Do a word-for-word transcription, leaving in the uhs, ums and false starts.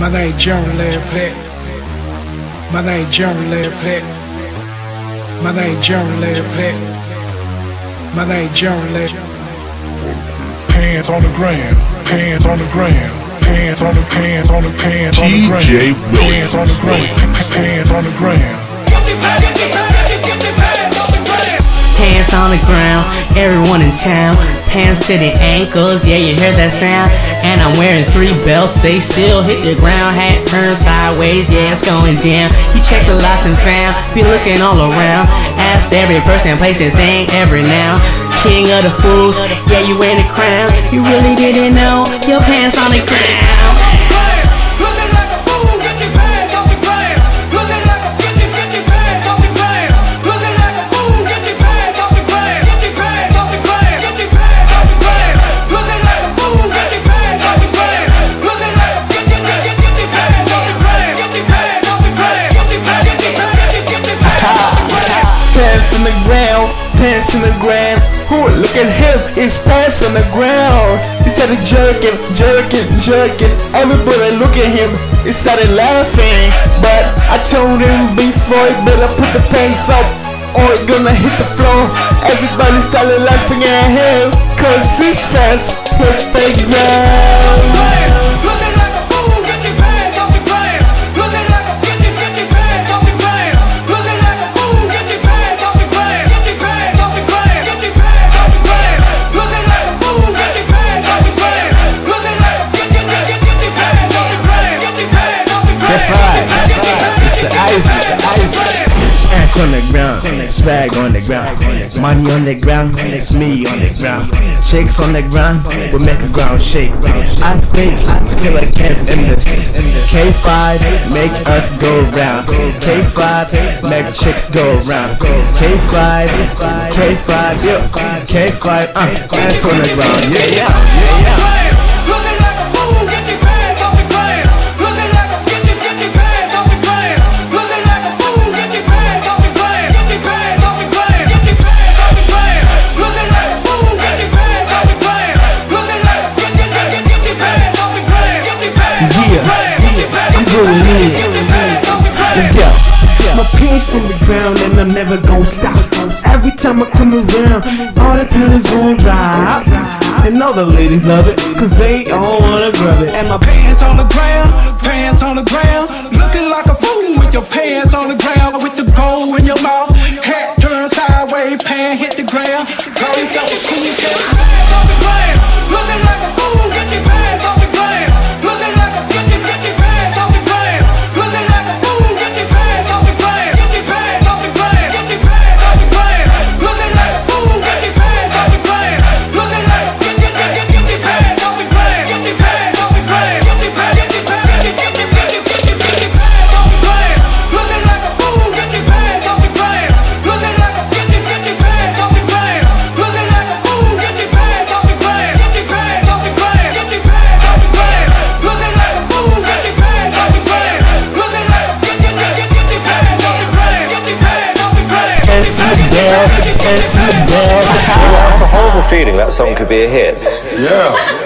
My name Jerkin, Platt. My name Jerkin, Platt. My name Jerkin, Platt. My name Jerkin. Pants on the ground, pants on the ground, pants on the pants on the pants on the ground, pants on the ground, pants on the ground. Pants on the ground, everyone in town. Pants to the ankles, yeah, you hear that sound. And I'm wearing three belts, they still hit the ground. Hat turned sideways, yeah, it's going down. You check the lost and found, be looking all around. Asked every person, place and thing, every now. King of the fools, yeah, you wear the crown. You really didn't know, your pants on the ground. Pants on the ground, pants on the ground. Ooh, look at him, his pants on the ground. He started jerking, jerking, jerking. Everybody look at him, he started laughing. But I told him before, he better put the pants up or he gonna hit the floor. Everybody started laughing at him, cause his pants hit the ground. Pants on the ground, swag on the ground, money on the ground, it's me on the ground. Chicks on the ground, we make the ground shake. I think skill against in this. K five, make earth go round. K five, make chicks go round. K five, K five, yeah, K five, uh, pants on the ground, yeah, yeah, yeah, yeah. Let's go. My pants in the ground and I'm never gon' stop. Every time I come around, all the panties gon' drop. And all the ladies love it, cause they all wanna grab it. And my pants on the ground, pants on the ground. Looking like a fool with your pants on the ground. With the gold in your mouth, hat turned sideways, pants hit the ground. Call yourself a cool cat. Pants on the ground, looking like a fool with your pants on the ground. Looking like a fifty fifty pants on the ground. Looking like a fool with your pants on the ground. Fifty pants on the ground. Fifty pants on the ground. Looking like a fool with your pants on the ground. Looking like a fifty fifty pants on the ground. Fifty pants on the ground. Fifty pants fifty fifty fifty fifty pants on the ground. Looking like a fool with your pants on the ground. Looking like a fifty fifty pants on the ground. Looking like a fool with your pants on the ground. Fifty pants on the ground. Fifty pants on the ground. Looking like a fool with your pants on the ground. Looking like a fifty fifty pants on the ground. Fifty pants on the ground. Pants in the bed, pants in the bed. Well, I have a horrible feeling that song could be a hit. Yeah.